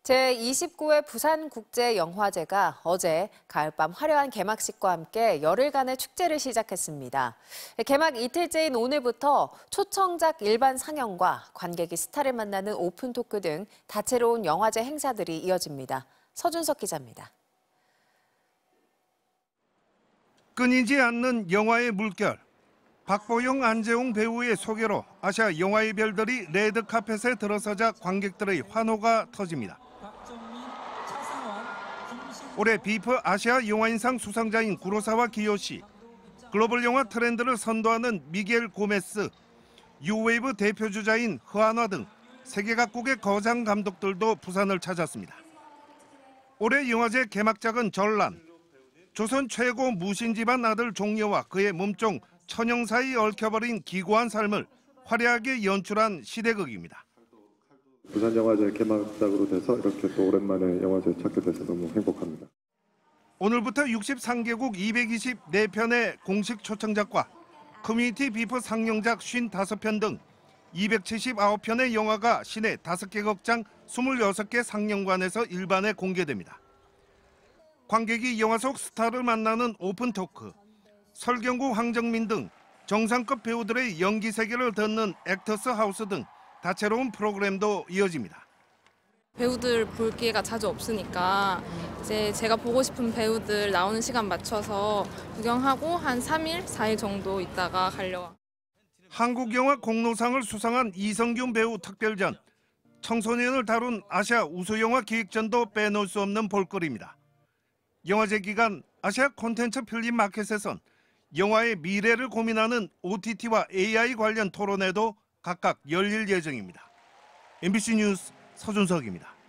제29회 부산국제영화제가 어제 가을밤 화려한 개막식과 함께 열흘간의 축제를 시작했습니다. 개막 이틀째인 오늘부터 초청작 일반 상영과 관객이 스타를 만나는 오픈 토크 등 다채로운 영화제 행사들이 이어집니다. 서준석 기자입니다. 끊이지 않는 영화의 물결. 박보영, 안재홍 배우의 소개로 아시아 영화의 별들이 레드카펫에 들어서자 관객들의 환호가 터집니다. 올해 비프 아시아 영화인상 수상자인 구로사와 기요시, 글로벌 영화 트렌드를 선도하는 미겔 고메스, 뉴웨이브 대표주자인 허한화 등 세계 각국의 거장 감독들도 부산을 찾았습니다. 올해 영화제 개막작은 전란, 조선 최고 무신집안 아들 종려와 그의 몸종 천영 사이 얽혀버린 기구한 삶을 화려하게 연출한 시대극입니다. 부산영화제 개막작으로 돼서 이렇게 또 오랜만에 영화제에 찾게 돼서 너무 행복합니다. 오늘부터 63개국 224편의 공식 초청작과 커뮤니티 비프 상영작 55편 등 279편의 영화가 시내 5개 극장 26개 상영관에서 일반에 공개됩니다. 관객이 영화 속 스타를 만나는 오픈 토크, 설경구, 황정민 등 정상급 배우들의 연기 세계를 듣는 액터스 하우스 등 다채로운 프로그램도 이어집니다. 배우들 볼 기회가 자주 없으니까 이제 제가 보고 싶은 배우들 나오는 시간 맞춰서 구경하고 한 3일, 4일 정도 있다가 가려고. 한국영화 공로상을 수상한 이성균 배우 특별전, 청소년을 다룬 아시아 우수영화 기획전도 빼놓을 수 없는 볼거리입니다. 영화제 기간 아시아 콘텐츠 필름 마켓에선 영화의 미래를 고민하는 OTT와 AI 관련 토론회도 각각 열릴 예정입니다. MBC 뉴스 서준석입니다.